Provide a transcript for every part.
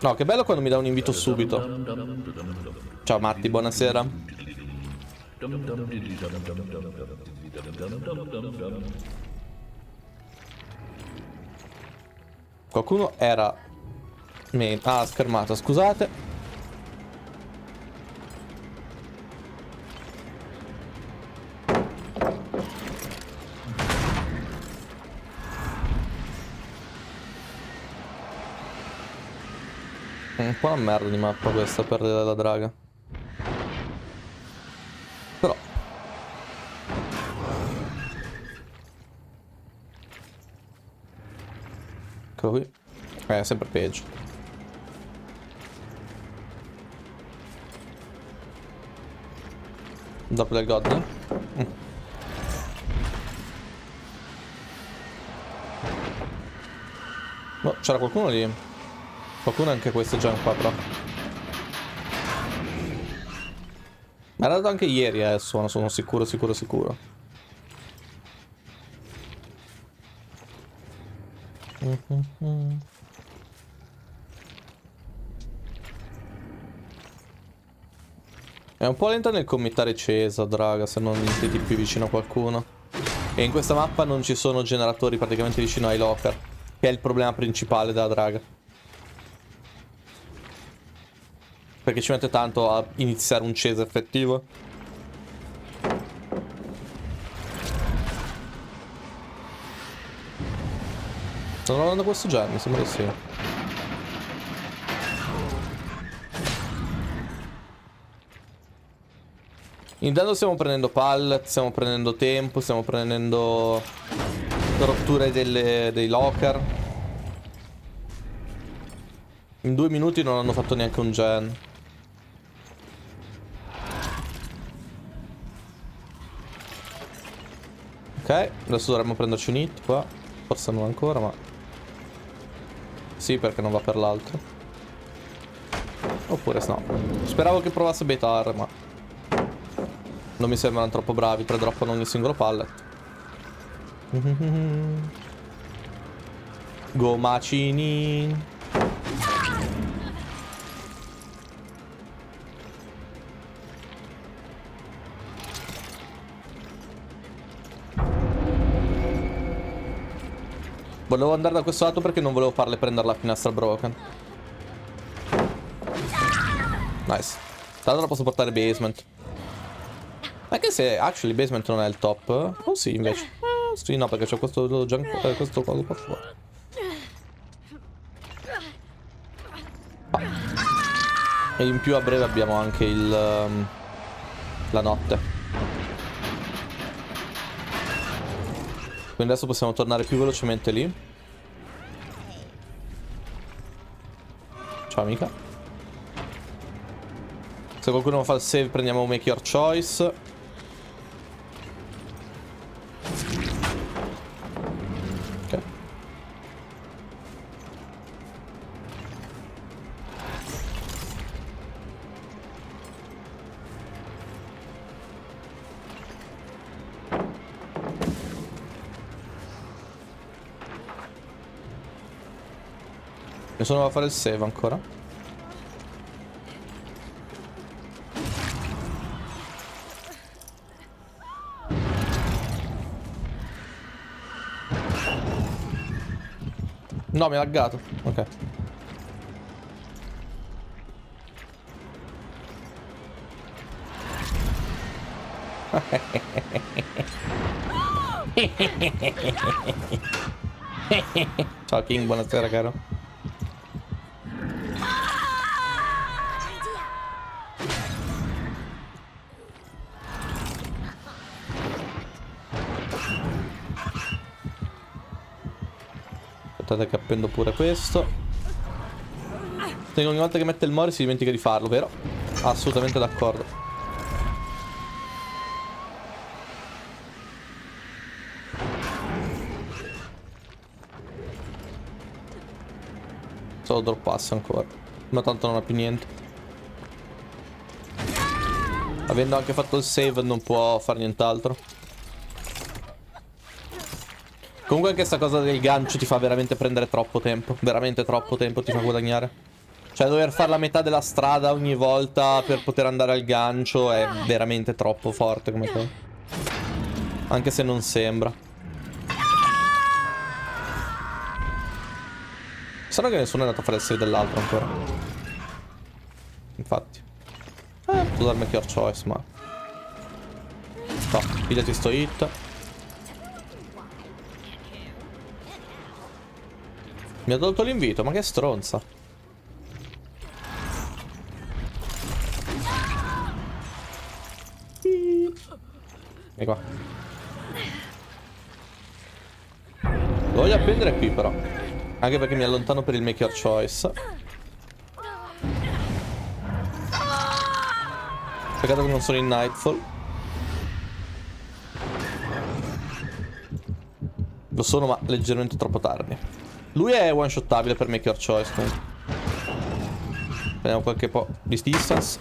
No, che bello quando mi dà un invito subito. Ciao Matti, buonasera. Qualcuno era... Ah, schermata, scusate. Un po' una merda di mappa questa per la draga. Però eccolo qui. È sempre peggio. Dopo del god. No, c'era qualcuno lì. Qualcuno anche questo già qua però. Ma era dato anche ieri il suono, sono sicuro. È un po' lenta nel committare Cesa, draga, se non ti più vicino a qualcuno. E in questa mappa non ci sono generatori praticamente vicino ai locker, che è il problema principale della draga. Perché ci mette tanto a iniziare un Cesa effettivo. Sto lavorando questo già, mi sembra di sì. Intanto stiamo prendendo pallet, stiamo prendendo tempo, stiamo prendendo rotture dei locker. In 2 minuti non hanno fatto neanche un gen. Ok, adesso dovremmo prenderci un hit qua. Forse non ancora, ma... Sì, perché non va per l'altro. Oppure no. Speravo che provasse Beitar, ma... non mi sembrano troppo bravi per droppare ogni singolo pallet. Go macini. Volevo andare da questo lato perché non volevo farle prendere la finestra broken. Nice. Tanto la posso portare basement. Anche se actually basement non è il top. Oh sì invece. Sì no perché c'è questo questo coso qua fuori. E in più a breve abbiamo anche il la notte. Quindi adesso possiamo tornare più velocemente lì. Ciao amica. Se qualcuno non fa il save prendiamo Make Your Choice. Ok. Nessuno va a fare il save ancora. No, mi ha laggato. Ok. Ciao King, buonasera caro. Aspettate che appendo pure questo. Ogni volta che mette il Mori si dimentica di farlo, vero? Assolutamente d'accordo. Solo drop pass ancora. Ma tanto non ha più niente. Avendo anche fatto il save non può fare nient'altro. Comunque anche sta cosa del gancio ti fa veramente prendere troppo tempo. Veramente troppo tempo ti fa guadagnare. Cioè Cioè, dover fare la metà della strada ogni volta per poter andare al gancio è veramente troppo forte come cosa. Anche se non sembra. Sembra che nessuno è andato a fare il save dell'altro ancora. Infatti. Posso darmi Cure Choice, ma... No, pigliati sto hit. Mi ha tolto l'invito, ma che stronza. E qua. Lo voglio appendere qui però. Anche perché mi allontano per il Make Your Choice. Peccato che non sono in Nightfall. Lo sono, ma leggermente troppo tardi. Lui è one shotabile per Make Your Choice comunque. Prendiamo qualche po' di distance.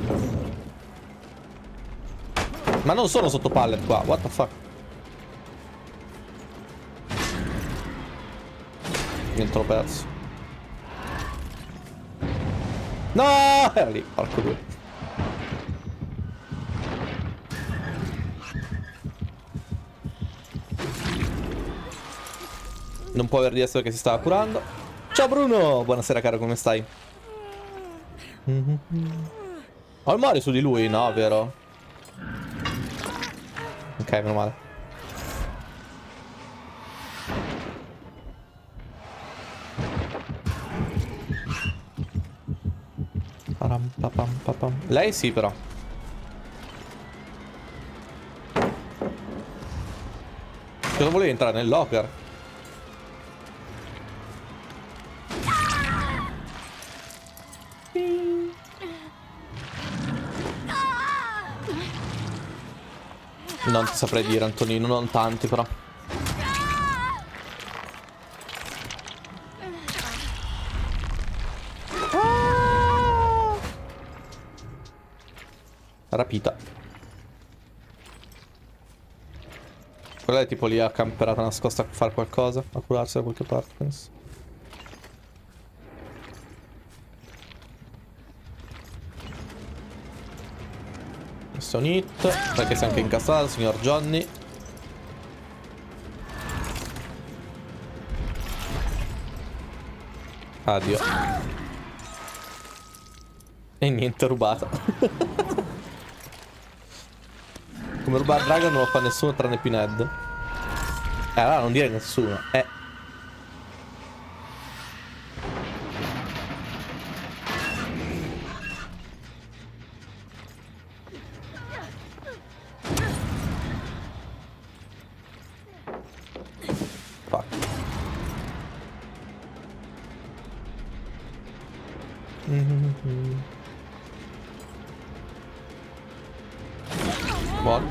Ma non sono sotto pallet qua, what the fuck. Niente, l'ho perso. No, era lì, porco due. Non può aver di essere che si stava curando. Ciao Bruno, buonasera caro, come stai? Ho il mori su di lui, no, vero? Ok, meno male. Lei sì, però. Cosa volevi entrare nel locker? Non ti saprei dire, Antonino, non tanti però. Rapita. Quella è tipo lì a camperata nascosta a fare qualcosa, a curarsi da qualche parte, penso. Questo è un hit, perché si è anche incassato, signor Johnny. Addio. E niente, rubata. Come rubare Dragon non lo fa nessuno tranne Pinhead. Allora non dire nessuno. Fuck. Buono.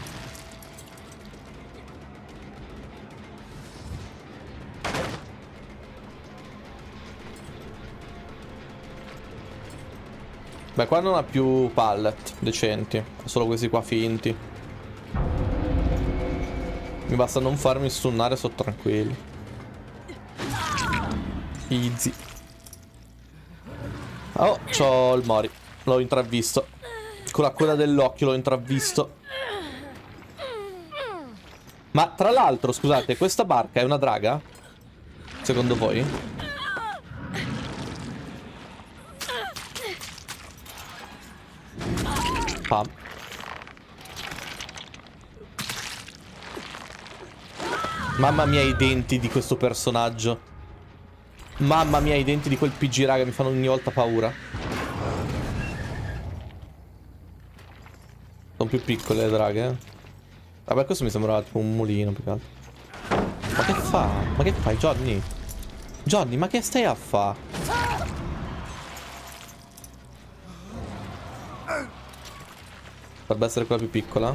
Beh, qua non ha più pallet decenti, ha solo questi qua finti. Mi basta non farmi stunnare, sono tranquilli. Easy. Oh, c'ho il Mori, l'ho intravisto. Con la coda dell'occhio l'ho intravisto. Ma tra l'altro, scusate, questa barca è una draga? Secondo voi? Pam. Mamma mia i denti di questo personaggio. Mamma mia i denti di quel PG, raga, mi fanno ogni volta paura. Sono più piccole le draghe, Vabbè, questo mi sembrava tipo un mulino più che altro. Ma che fa? Ma che fai, Johnny? Johnny, ma che stai a fa? Dovrebbe essere quella più piccola.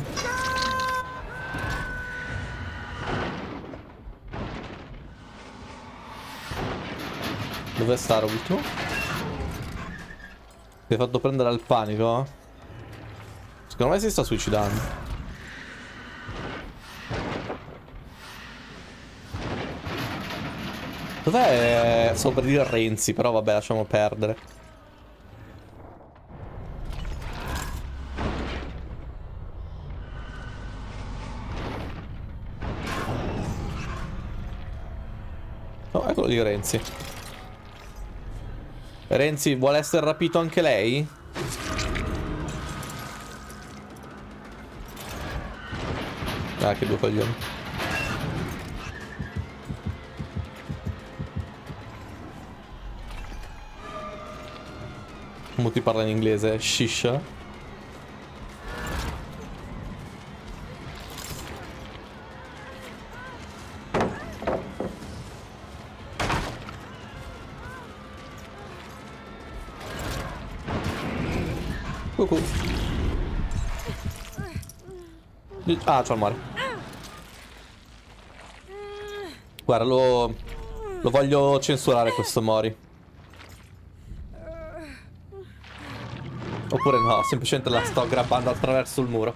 Dove sta l'ultimo? Ti hai fatto prendere al panico? Secondo me si sta suicidando. Dov'è? Stavo per dire Renzi, però vabbè, lasciamo perdere. No, eccolo lì Renzi. Renzi, vuole essere rapito anche lei? Ah, che due coglioni. Come ti parla in inglese? Shisha? Ah, c'ho il mare. Guarda, lo voglio censurare questo Mori. Oppure no, semplicemente la sto grabbando attraverso il muro.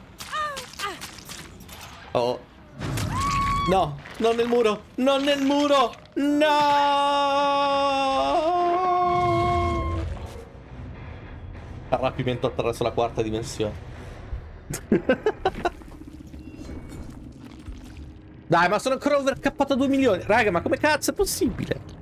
Oh. No, non nel muro! Non nel muro! No! Rapimento attraverso la quarta dimensione. Dai, ma sono ancora overcappato a 2 milioni. Raga, ma come cazzo è possibile?